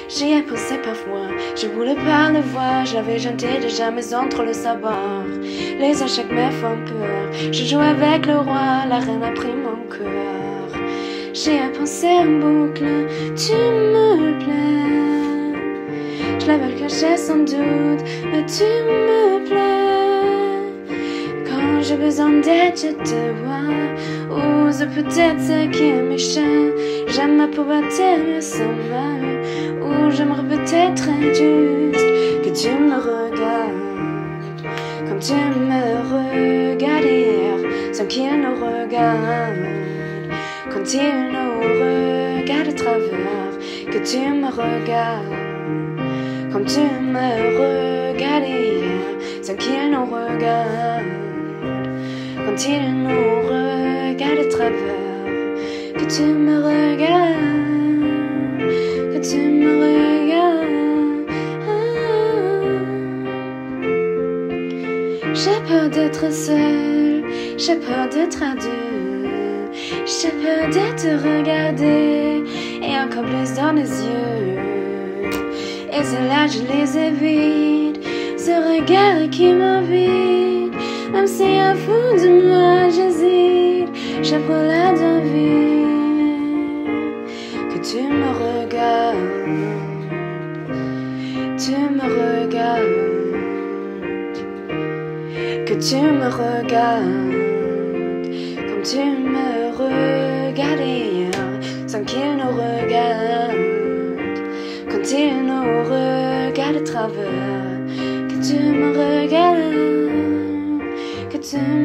J'y ai pensé parfois, je voulais pas le voir. Je l'avais jeté déjà mais entre le savoir. Les échecs me font peur. Je joue avec le roi, la reine a pris mon cœur. J'y ai pensé en boucle, tu me plais. Je l'avais caché sans doute, mais tu me plais. Quand j'ai besoin d'aide, je te vois. Ose peut-être ce qui est méchant. J'aime ma pauvreté mais sans mal. Ou j'aimerais peut-être juste que tu me regardes comme tu me regardes hier, sans qu'il nous regarde. Quand il nous regarde à travers, que tu me regardes comme tu me regardes hier, sans qu'il nous regarde. Quand il nous regarde à travers, que tu me regardes, que tu me regardes. J'ai peur d'être seule, j'ai peur d'être à deux, j'ai peur de te regarder et encore plus dans les yeux. Et c'est là je les évite, ce regard qui m'invite. Même si à fond de moi j'hésite, j'apprends la devine. Que tu me regardes, tu me regardes. Que tu me regardes comme tu me regardais hier, sans qu'il nous regarde. Quand il nous regarde à travers, que tu me regardes, que tu me